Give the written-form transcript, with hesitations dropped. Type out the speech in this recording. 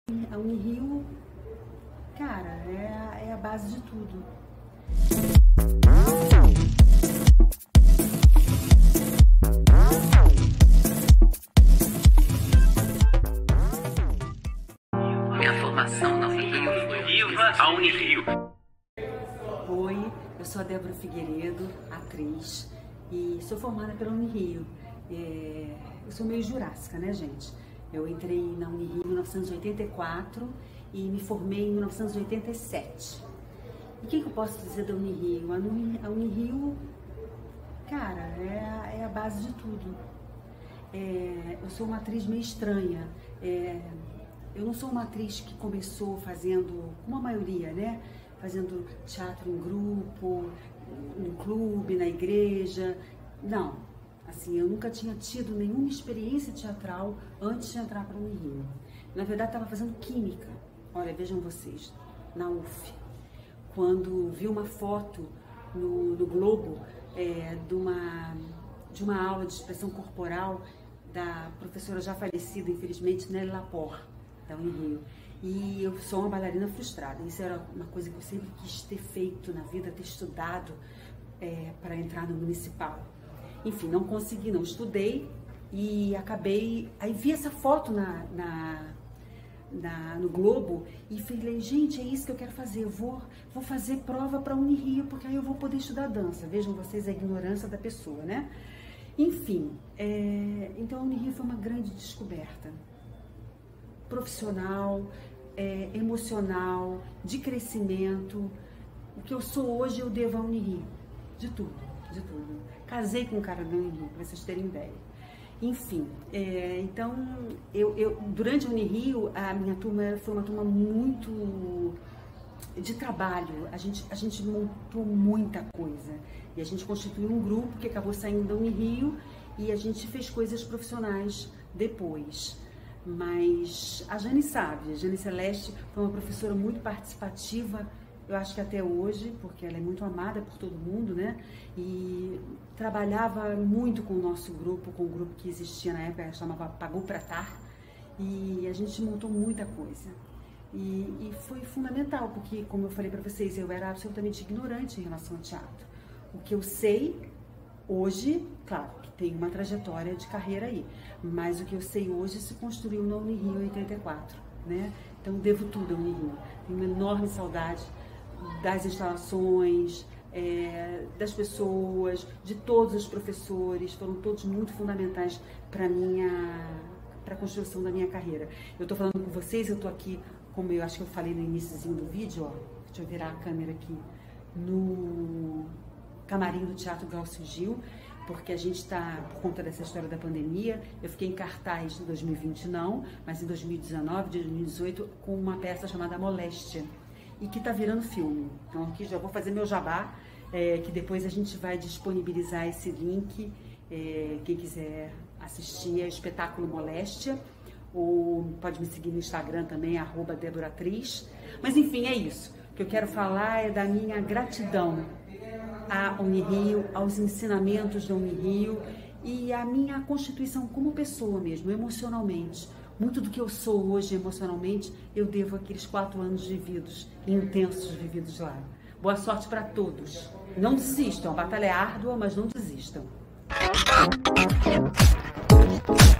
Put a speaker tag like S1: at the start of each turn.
S1: A Unirio, cara, é a base de tudo.
S2: Minha formação na Unirio foi viva a Unirio.
S1: Oi, eu sou a Débora Figueiredo, atriz, e sou formada pela Unirio. Eu sou meio jurássica, né, gente? Eu entrei na Unirio em 1984 e me formei em 1987. E o que eu posso dizer da Unirio? A Unirio, cara, é a base de tudo. Eu sou uma atriz meio estranha. Eu não sou uma atriz que começou fazendo, como a maioria, né? Fazendo teatro em grupo, no clube, na igreja. Não. Assim, eu nunca tinha tido nenhuma experiência teatral antes de entrar para a Unirio. Na verdade, estava fazendo química. Olha, vejam vocês, na UF. Quando vi uma foto no Globo de uma aula de expressão corporal da professora já falecida, infelizmente, Nelly Lapor, da Unirio. E eu sou uma bailarina frustrada. Isso era uma coisa que eu sempre quis ter feito na vida, ter estudado para entrar no municipal. Enfim, não consegui, não estudei e acabei... Aí vi essa foto no Globo e falei, gente, é isso que eu quero fazer. Eu vou fazer prova para a Unirio, porque aí eu vou poder estudar dança. Vejam vocês a ignorância da pessoa, né? Enfim, então a Unirio foi uma grande descoberta. Profissional, emocional, de crescimento. O que eu sou hoje eu devo à Unirio. De tudo. De tudo. Casei com um cara da Unirio, para vocês terem ideia. Enfim, então, durante a Unirio, a minha turma foi uma turma muito de trabalho. A gente montou muita coisa. E a gente constituiu um grupo que acabou saindo da Unirio e a gente fez coisas profissionais depois. Mas a Jane sabe, a Jane Celeste foi uma professora muito participativa, eu acho que até hoje, porque ela é muito amada por todo mundo, né? E trabalhava muito com o nosso grupo, com o grupo que existia na época, chamava Pagou Pratar, e a gente montou muita coisa. E foi fundamental, porque, como eu falei para vocês, eu era absolutamente ignorante em relação ao teatro. O que eu sei hoje, claro, que tem uma trajetória de carreira aí, mas o que eu sei hoje se construiu na Unirio em 84, né? Então devo tudo à Unirio. Tenho uma enorme saudade das instalações, das pessoas, de todos os professores, foram todos muito fundamentais para a construção da minha carreira. Eu estou falando com vocês, eu estou aqui, como eu acho que eu falei no iníciozinho do vídeo, ó, deixa eu virar a câmera aqui, no camarim do Teatro Glaucio Gil, porque a gente está, por conta dessa história da pandemia, eu fiquei em cartaz em 2020 não, mas em 2019, 2018, com uma peça chamada Moléstia, e que está virando filme. Então aqui já vou fazer meu jabá, que depois a gente vai disponibilizar esse link, quem quiser assistir, é o espetáculo Moléstia, ou pode me seguir no Instagram também, @DéboraAtriz. Mas enfim, é isso. O que eu quero falar é da minha gratidão à Unirio, aos ensinamentos da Unirio e à minha constituição como pessoa mesmo, emocionalmente. Muito do que eu sou hoje emocionalmente, eu devo àqueles 4 anos vividos, intensos vividos lá. Boa sorte para todos. Não desistam, a batalha é árdua, mas não desistam.